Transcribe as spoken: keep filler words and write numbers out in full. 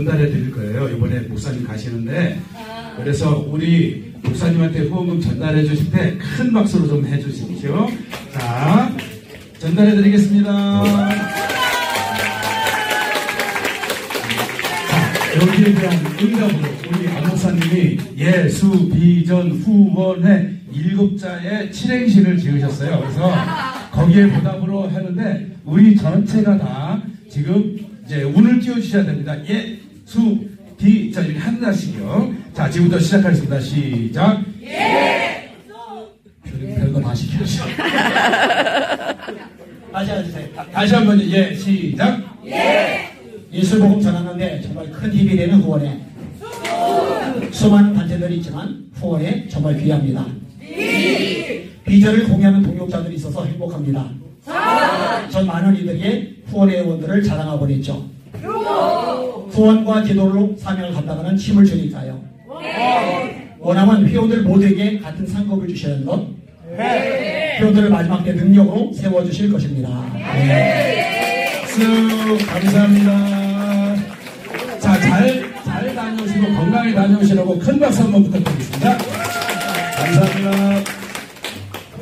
전달해 드릴 거예요. 이번에 목사님 가시는데. 그래서 우리 목사님한테 후원금 전달해 주실 때 큰 박수로 좀 해주십시오. 자, 전달해 드리겠습니다. 자, 여기에 대한 응답으로 우리 안 목사님이 예수, 비전, 후원회 일곱 자의 칠행시를 지으셨어요. 그래서 거기에 보답으로 하는데 우리 전체가 다 지금 이제 운을 띄워주셔야 됩니다. 예, 수, 비, 자, 이렇게 한 달씩요. 자, 지금부터 시작하겠습니다. 시작. 예! 별거 다 시켜야죠. 다시 해주세요. 다시 한 번, 예, 시작. 예! 예술복음 전하는데 정말 큰 힘이 되는 후원회. 수많은 단체들이 있지만 후원회 정말 귀합니다. 비! 비전을 공유하는 동역자들이 있어서 행복합니다. 사! 전 많은 이들에게 후원회 회원들을 자랑하고 보냈죠. 후원과 기도로 사명을 감당하는 힘을 주니까요. 네. 원하면 회원들 모두에게 같은 상급을 주셔야 하는 것. 네. 회원들을 마지막 때 능력으로 세워주실 것입니다. 네. 박수 감사합니다. 자, 잘, 잘 다녀오시고 건강히 다녀오시라고 큰 박수 한번 부탁드리겠습니다. 감사합니다.